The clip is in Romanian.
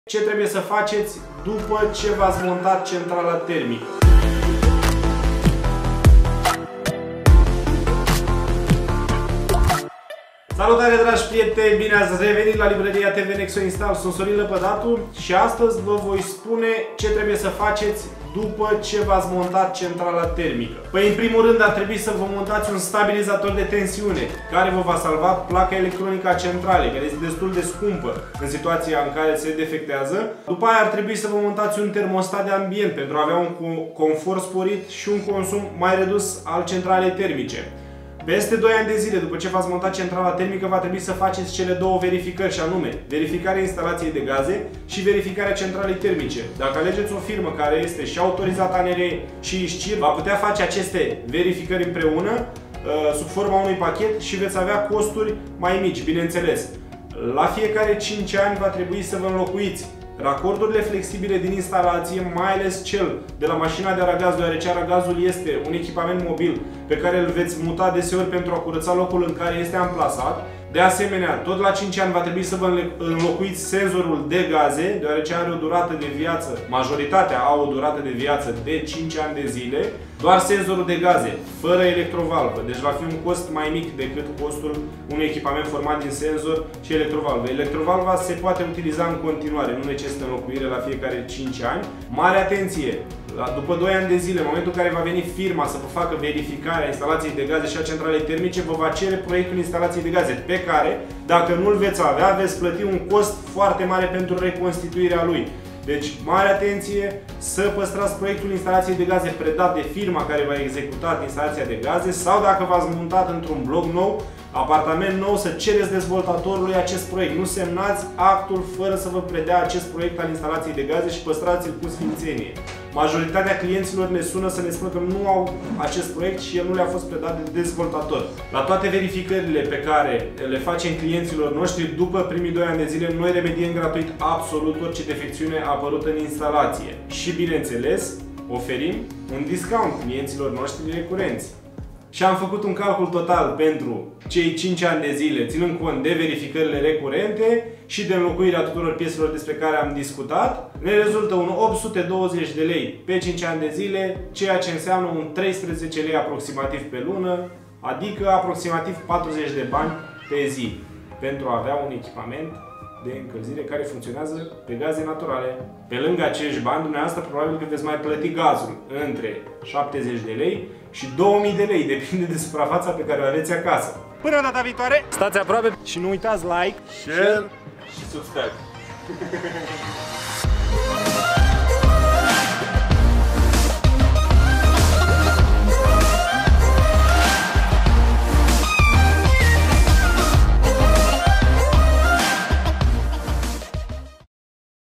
Ce trebuie să faceți după ce v-ați montat centrala termică. Salutare, dragi prieteni! Bine ați revenit la librăria TV Nexo Install. Sunt Sorin Lăpădatu și astăzi vă voi spune ce trebuie să faceți după ce v-ați montat centrala termică. Păi, în primul rând, ar trebui să vă montați un stabilizator de tensiune care vă va salva placa electronică a centralei, care este destul de scumpă în situația în care se defectează. După aia ar trebui să vă montați un termostat de ambient pentru a avea un confort sporit și un consum mai redus al centralei termice. Peste 2 ani de zile, după ce v-ați montat centrala termică, va trebui să faceți cele două verificări, și anume verificarea instalației de gaze și verificarea centralei termice. Dacă alegeți o firmă care este și autorizată ANRE și ISCIR, va putea face aceste verificări împreună, sub forma unui pachet, și veți avea costuri mai mici, bineînțeles. La fiecare 5 ani va trebui să vă înlocuiți racordurile flexibile din instalație, mai ales cel de la mașina de aragaz, deoarece aragazul este un echipament mobil pe care îl veți muta deseori pentru a curăța locul în care este amplasat. De asemenea, tot la 5 ani va trebui să vă înlocuiți senzorul de gaze, deoarece are o durată de viață, majoritatea au o durată de viață de 5 ani de zile. Doar senzorul de gaze, fără electrovalvă, deci va fi un cost mai mic decât costul unui echipament format din senzor și electrovalvă. Electrovalva se poate utiliza în continuare, nu necesită înlocuire la fiecare 5 ani. Mare atenție! După 2 ani de zile, în momentul în care va veni firma să vă facă verificarea instalației de gaze și a centralei termice, vă va cere proiectul instalației de gaze, pe care, dacă nu-l veți avea, veți plăti un cost foarte mare pentru reconstituirea lui. Deci, mare atenție să păstrați proiectul instalației de gaze predat de firma care v-a executat instalația de gaze, sau dacă v-ați mutat într-un bloc nou, apartament nou, să cereți dezvoltatorului acest proiect. Nu semnați actul fără să vă predea acest proiect al instalației de gaze și păstrați-l cu sfințenie. Majoritatea clienților ne sună să ne spună că nu au acest proiect și el nu le-a fost predat de dezvoltator. La toate verificările pe care le facem clienților noștri, după primii 2 ani de zile, noi remediem gratuit absolut orice defecțiune apărută în instalație. Și, bineînțeles, oferim un discount clienților noștri recurenți. Și am făcut un calcul total pentru cei 5 ani de zile, ținând cont de verificările recurente și de înlocuirea tuturor pieselor despre care am discutat. Ne rezultă un 820 de lei pe 5 ani de zile, ceea ce înseamnă un 13 lei aproximativ pe lună, adică aproximativ 40 de bani pe zi, pentru a avea un echipament de încălzire care funcționează pe gaze naturale. Pe lângă acești bani, dumneavoastră probabil că veți mai plăti gazul între 70 de lei și 2000 de lei, depinde de suprafața pe care o aveți acasă. Până data viitoare, stați aproape și nu uitați like, share și subscribe.